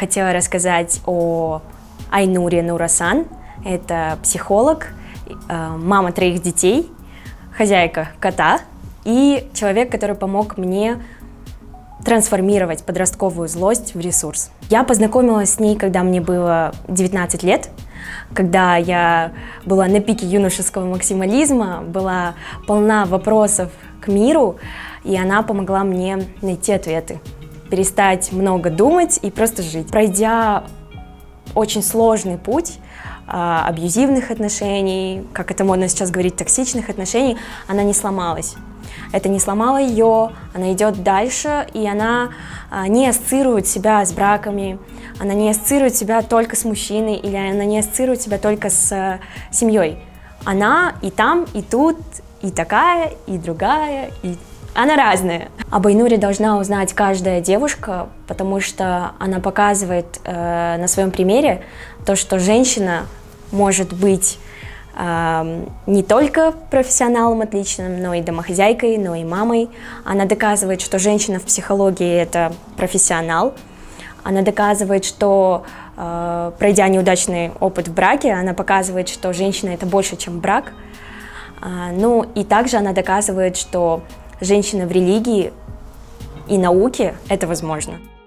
Хотела рассказать о Айнуре Нурасан. Это психолог, мама 3 детей, хозяйка кота и человек, который помог мне трансформировать подростковую злость в ресурс. Я познакомилась с ней, когда мне было 19 лет, когда я была на пике юношеского максимализма, была полна вопросов к миру, и она помогла мне найти ответы, перестать много думать и просто жить. Пройдя очень сложный путь абьюзивных отношений, как это модно сейчас говорить, токсичных отношений, она не сломалась. Это не сломало ее, она идет дальше, и она не ассоциирует себя с браками, она не ассоциирует себя только с мужчиной, или она не ассоциирует себя только с семьей. Она и там, и тут, и такая, и другая, и она разная. Об Айнуре должна узнать каждая девушка, потому что она показывает на своем примере то, что женщина может быть не только профессионалом отличным, но и домохозяйкой, но и мамой. Она доказывает, что женщина в психологии — это профессионал. Она доказывает, что, пройдя неудачный опыт в браке, она показывает, что женщина — это больше, чем брак. Ну и также она доказывает, что женщина в религии и науке — это возможно.